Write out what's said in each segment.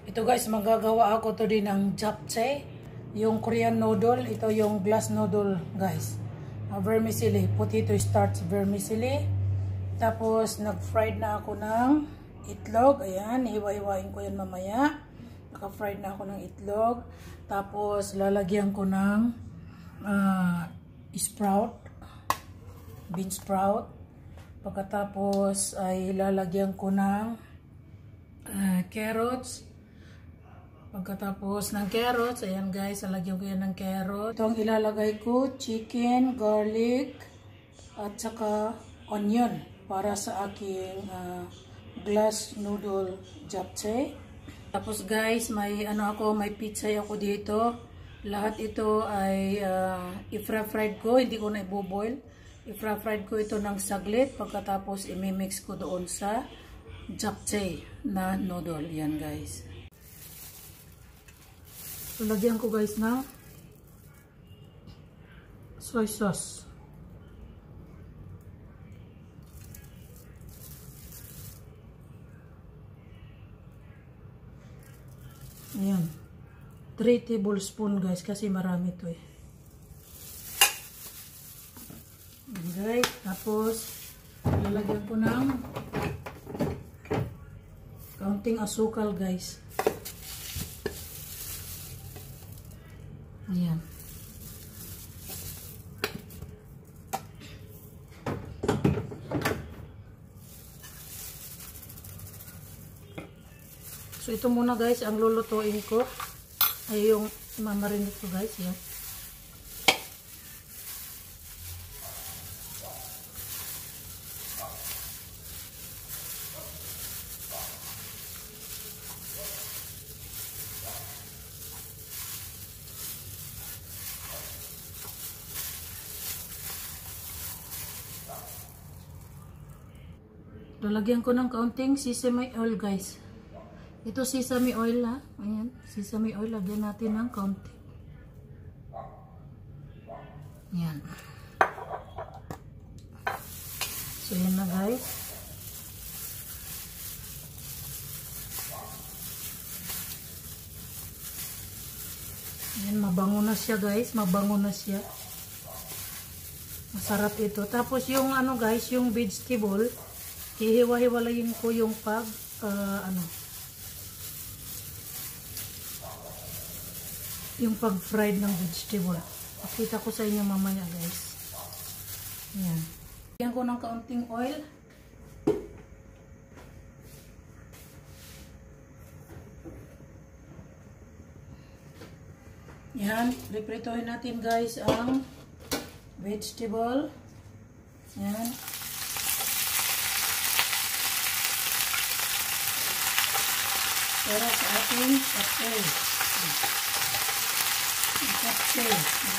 Ito guys, magagawa ako to din ng japchae, yung Korean noodle. Ito yung glass noodle guys. Vermicelli, potato starch vermicelli. Tapos nag-fried na ako ng itlog. Ayan, hiwa-hiwain ko yan mamaya. Naka-fried na ako ng itlog. Tapos lalagyan ko ng sprout, bean sprout. Pagkatapos ay lalagyan ko ng carrots. Pagkatapos ng carrots, ayan guys, lalagyan ko yan ng carrot. Ito ang ilalagay ko, chicken, garlic, at saka onion para sa aking glass noodle japchae. Tapos guys, may may pizza ako dito. Lahat ito ay i-fried ko, hindi ko na i-boil. I-fried ko ito ng saglit, pagkatapos i-mix ko doon sa japchae na noodle. Yan guys. So, lagyan ko guys ng soy sauce. Ayan. 3 tablespoon guys kasi marami ito eh. Ayan guys. Tapos lalagyan ko ng kaunting asukal guys. Ayan. So, ito muna guys, ang lulutuin ko ay yung mamarinate ko guys. Yan. Lalagyan ko ng kaunting sesame oil guys. Ito sesame oil ha. Ayan, sesame oil. Lagyan natin ng kaunti. Ayan. So yan na guys. Ayan, mabango na siya guys. Mabango na siya. Masarap ito. Tapos yung guys, yung vegetable, hihiwa-hiwalayin ko yung yung pag-fried ng vegetable. Pakita ko sa inyo mamaya guys. Ayan. Lagyan ko ng kaunting oil. Ayan. Ripritohin natin guys ang vegetable. Ayan. Para sa ating japchae. Japchae.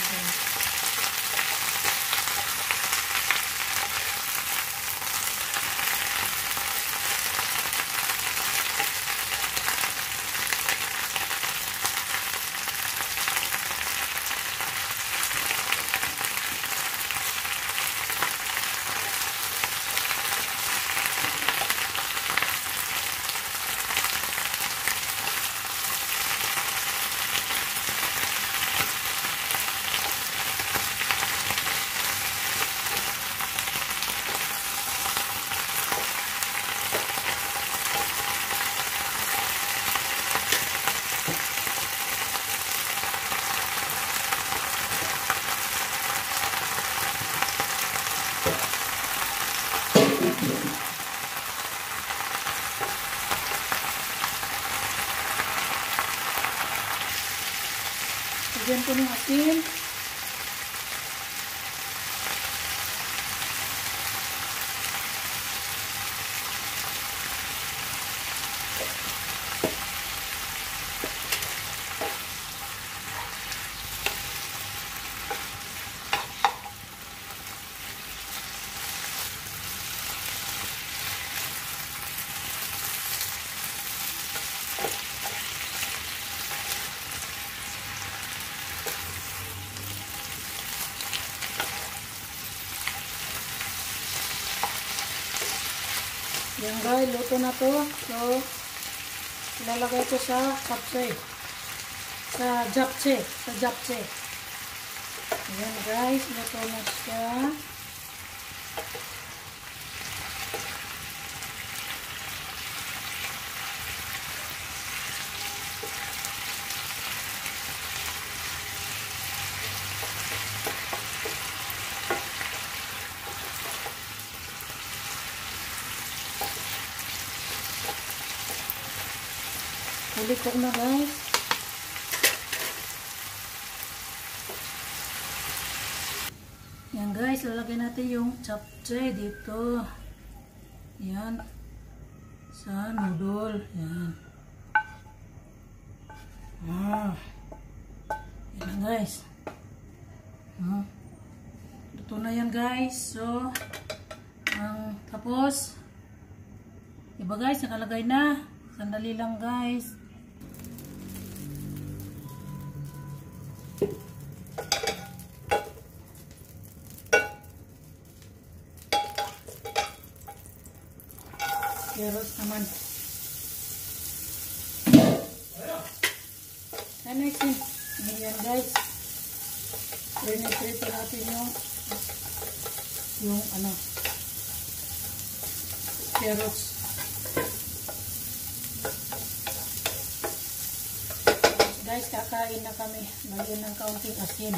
Lagyan ko ng asin. Yan guys, luto na to. So, ilalagay ko sa japchae. Sa japchae. Ayan guys, luto na siya. Ulit ko na guys. Yan guys, lalagyan natin yung japchae dito. Yan. Sa noodle. Yan. Yan guys. Luto na yan guys. So, tapos, iba guys, nakalagay na. Sandali lang guys. Carrots naman. Ano isin? Ayan guys. Prito natin yung carrots. Guys, kakain na kami. Lagyan ng kaunting asin.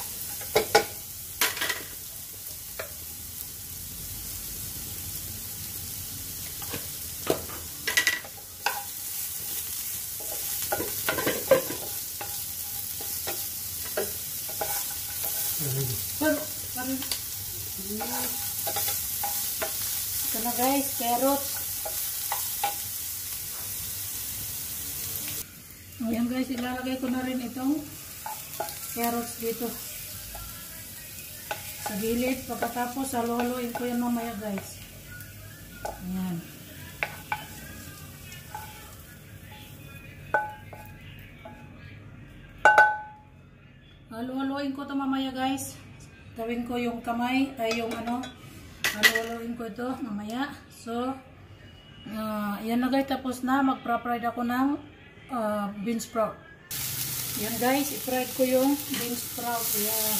Ito na guys, carrots. Ayan guys, ilalagay ko na rin itong carrots dito sa gilid. Pagkatapos, halo-haloin ko yan mamaya guys. Ayan. Halo-haloin ko ito mamaya guys. Gawin ko yung kamay, ay yung halo-haloin ko ito mamaya. So, yan na guys, tapos na. Magpa-fried ako ng bean sprout. Yan guys, i-fried ko yung bean sprout. Yan.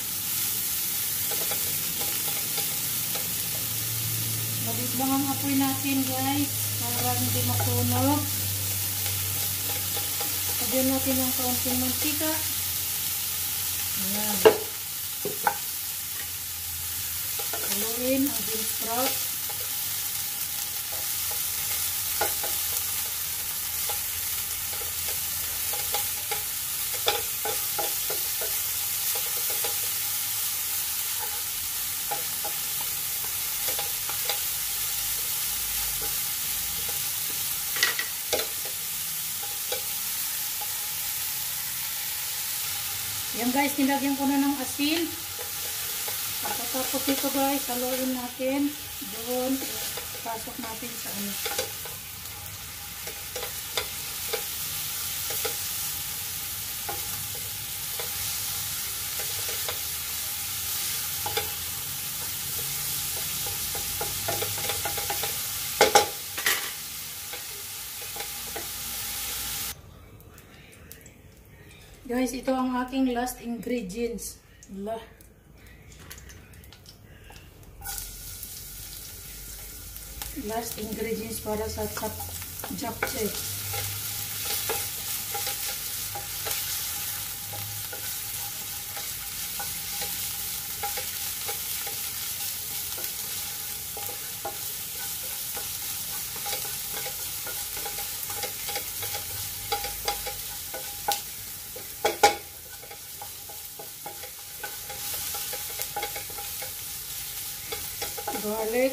Maliit lang ang apoy natin guys, para hindi masunog. Lagyan natin ng kaunting mantika. Yan. Haluin ang bean sprout. Yan guys, nilagyan ko na ng asin. Pagkatapos ito guys, haluin natin doon. Pasok natin sa guys, ito ang aking last ingredients. Last ingredients para sa japchae. Garlic,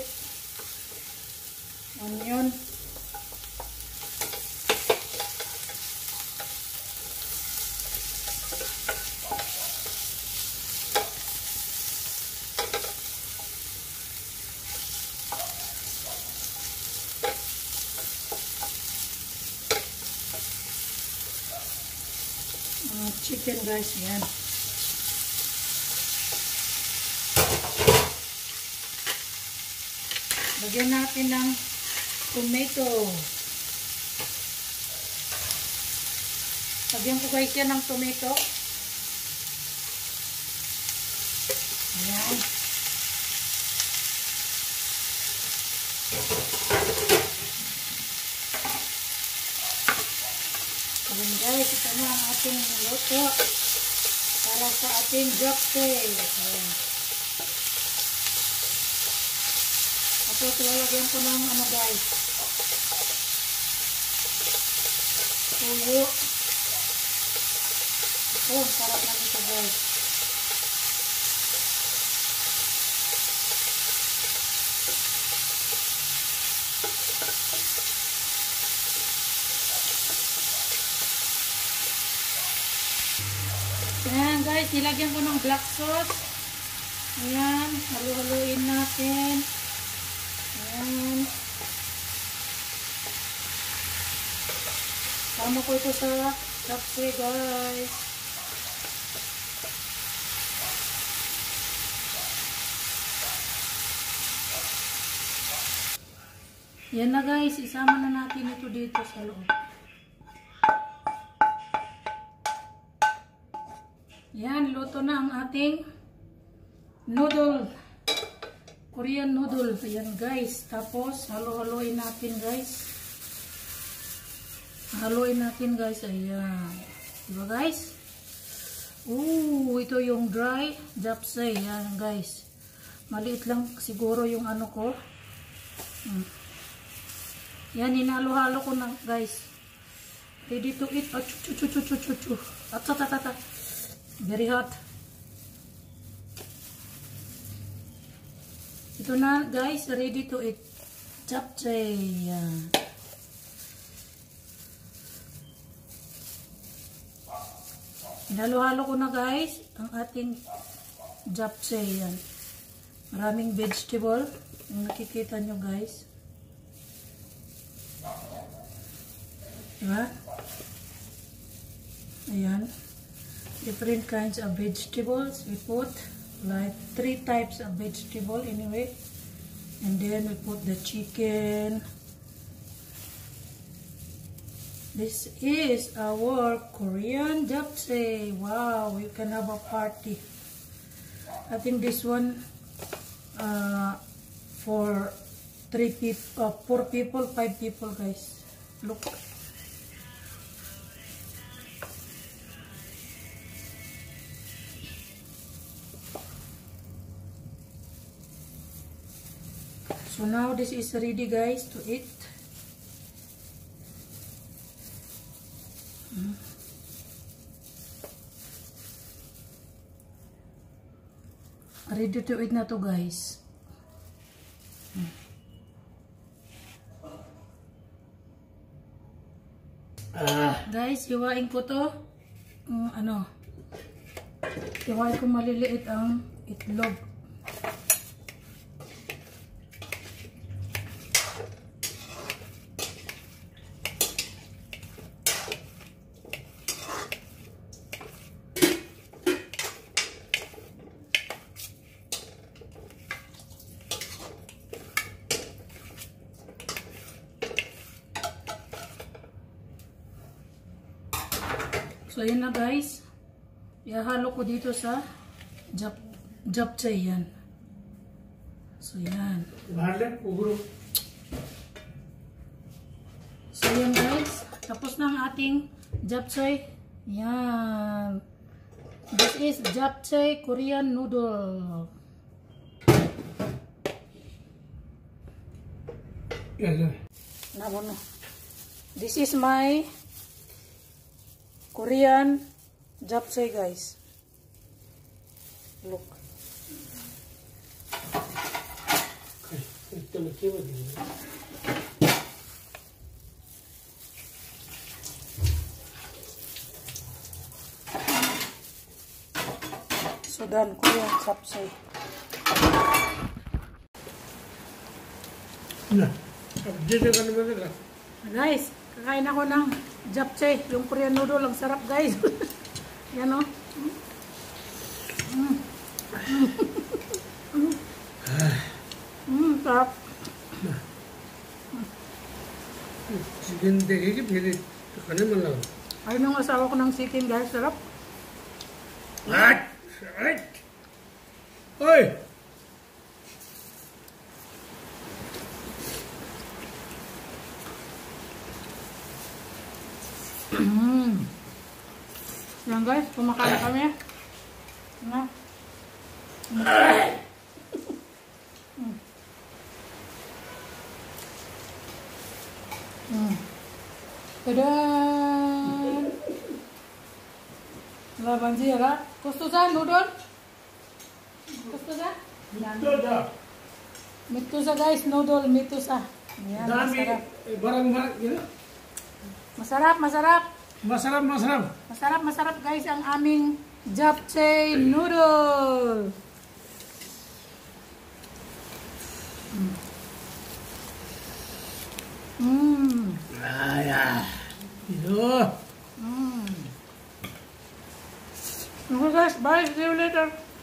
onion, chicken guys, yan. Lagyan natin ng tomato. Lagyan ko guys yan ng tomato. Ayan. Ayan guys, ito na ang ating luto para sa ating japchae. Ayan. Tapos lalagyan ko ng ano guys, tuyo. Oh, sarap na nito guys. Ayan guys, nilagyan ko ng black sauce. Ayan, halu-haluin natin. Ayan. Sama ko ito sa japchae guys. Yan na guys, isama na natin ito dito sa loob. Yan, luto na ang ating noodle. Korean noodle. Ayan guys. Tapos, halo-haloin natin guys. Haluin natin guys. Ayan. Diba guys? Ito yung dry japchae. Ayan guys. Maliit lang siguro yung ano ko. Yan, hinalo-halo ko na guys. Ready to eat. At very hot. Ito na guys, ready to eat. Japchae. Yan. Hinalo-halo ko na guys ang ating japchae. Yan. Maraming vegetable. Yung nakikita nyo guys. Diba? Ayan. Different kinds of vegetables we put. Like 3 types of vegetable anyway. And then we put the chicken. This is our Korean japchae. Wow, you can have a party. I think this one for 4 people, 5 people guys. Look. So now this is ready guys to eat. Ready to eat na to guys. Guys, hiwain ko to. Hiwain ko maliliit ang itlog. So, yun na guys. Ihahalo ko dito sa japchae yan. So, yan. So, yan guys. Tapos na ang ating japchae. Yan. This is japchae Korean noodle. This is my Korean japchae guys. Look. Sudan Korean japchae. Guys, kakain ako ng japchae, yung Korean noodle, ang sarap guys. Yan o. Sarap. Chicken देखिए कि फिर खाने मन लगा Ayun ang asawa ko ng chicken guys, sarap. Right. Right. Oi. Yan guys, kumakain kami. Na. Tadan. Laban siya Gusto sa noodle? Gusto sa? Mito sa guys, noodle, mito sa. Yan, masarap. Barang-barang gitu. Masarap, masarap. Masarap, masarap. Masarap, masarap guys ang aming japchae noodle. Ah, ya. Itu. Okay guys, bye. See you later.